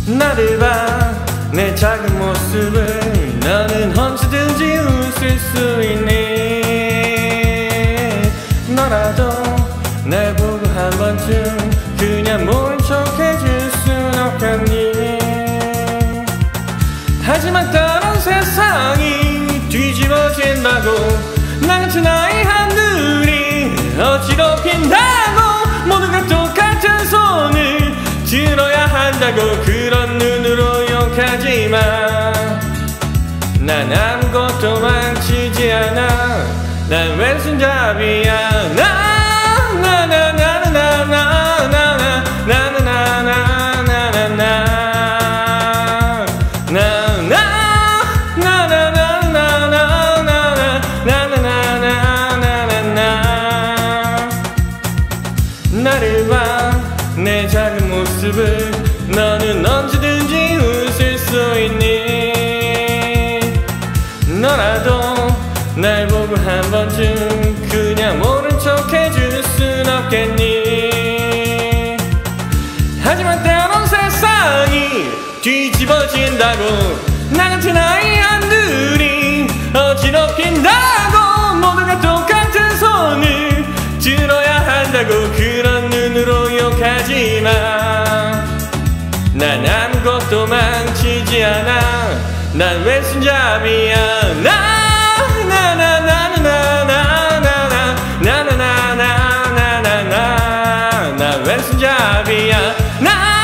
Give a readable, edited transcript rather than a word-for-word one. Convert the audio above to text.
나를 봐 내 작은 모습을 너는 언제든지 웃을 수 있니. 너라도 날 보고 한 번쯤 그냥 모른 척 해줄 순 없겠니. 하지만 다른 세상이 뒤집어진다고 나 같은 아이 한둘이 어찌로 핀다고 모두가 똑같은 손을 들어야 한다고 그런 눈으로 욕하지마. 난 아무것도 망치지 않아. 난 왼손잡이야. 나를 봐 내 작은 모습을 너는 언제든지 웃을 수 있니. 너라도 날 보고 한 번쯤 그냥 모른 척 해줄 순 없겠니. 하지만 때론 세상이 뒤집어진다고 나 같은 아이 한둘이 어지럽힌다고 모두가 똑같은 손을 들어야 한다고 그런 눈으로 욕하지마. 난 아무것도 망치지 않아. 난 왼손잡이야. 난 왼손잡이야.